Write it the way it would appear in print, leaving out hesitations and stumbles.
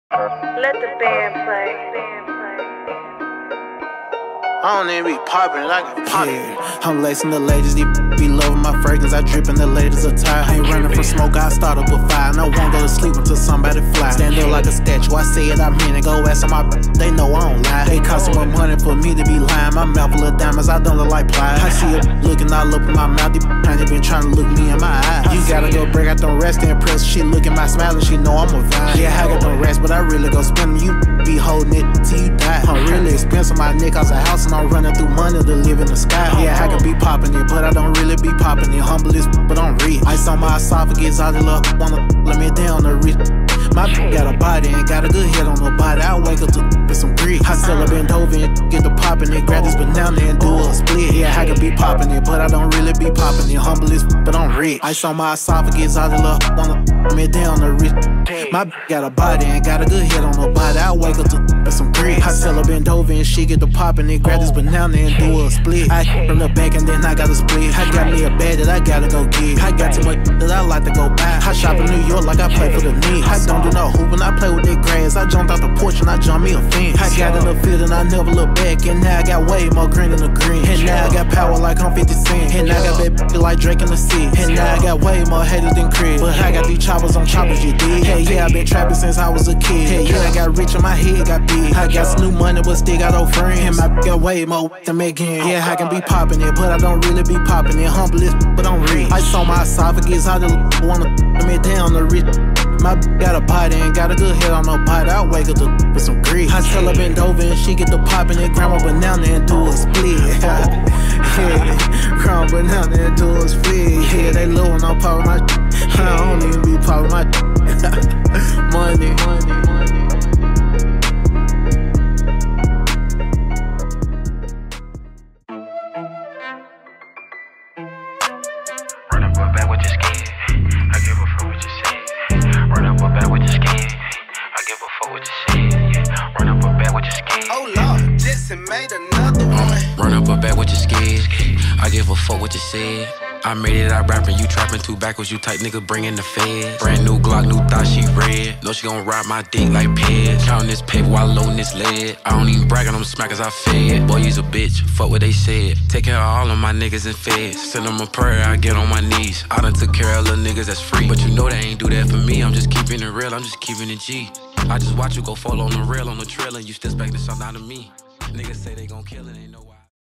Let the band play. I don't even be poppin', I can pop it. Yeah, I'm lacing the ladies, they be loving my fragrance. I drip in the latest attire. I ain't running from smoke, I start up a fire. And I won't go to sleep until somebody fly. Stand up like a statue, I say it, I mean it. Go ask on my they know I don't lie. They cost so much money for me to be lying. My mouth full of diamonds, I don't look like ply. I see it looking all up in my mouth. They been trying to look me in my eye. You gotta go break out them rest to impress. She look at my smile and she know I'm a vibe. Yeah, I got them rest, but I really go spend them. You be holding it till you die. I'm really expensive, my neck out the house and I'm running through money to live in the sky. Yeah, I can be popping it, but I don't really be popping it. Humble as but I'm rich. Ice on my esophagus, all the love wanna let me down the rich. My got a body and got a good head on her body. I wake up to with some grease. I sell a bend over and get the popping it. Grab this banana and do a split. Yeah, I can be popping it, but I don't really be popping it. Humble as but I'm rich. Ice on my esophagus, all the love wanna let me down the rich. My got a body and got a good head on her body. I wake up to with some grease. I sell a bend over and she get the popping it. Grab this banana and do a split. I from the back and then I got a split. I got me a bag that I gotta go get. I got too much that I like to go buy. I shop in New York like I play for the Knicks. I don't do no hooping, I play with that grass. I jumped out the porch and I jumped me a fence. I got in the field and I never look back. And now I got way more green than the green. And now I got power like I'm 50 Cent. And now I got that bitch like Drake in the sea. And now I got way more haters than Chris. But I got these choppers on choppers, you dig? Hey, yeah, I been trapping since I was a kid. Hey, yeah, I got rich and my head got big. I got some new money but still got old friends. And my got way more than Megan. Yeah, I can be popping it, but I don't really be popping it. Humble as but I'm rich. Ice on my esophagus, I just wanna let me down the rich. My got a body and got a good head on her body. I wake up to with some grease. I tell her bend over and she get the poppin' it. Grab a banana and do a split. Yeah, grab a banana and do a split. Yeah, they low when I'm poppin' my I don't even be poppin' my money. Run up a bag with your skin. I give a fuck what you say. Run up a bag with your skin. I give a fuck what you say. Run up a bag with your skin. Oh Lord, Jesse made another one. Run up a bag with your skin. I give a fuck what you said. I made it, I rapping, you trapping, two backwards, you tight nigga bringing the feds. Brand new Glock, new thought, she red. Know she gon' ride my dick like Pez. Counting this paper while loading this lead. I don't even brag on them smackers I fed. Boy, you's a bitch, fuck what they said. Take care of all of my niggas in feds. Send them a prayer, I get on my knees. I done took care of little niggas that's free. But you know they ain't do that for me, I'm just keeping it real, I'm just keeping it G. I just watch you go fall on the rail on the trail and you still expecting something out of me. Niggas say they gon' kill it, ain't no why.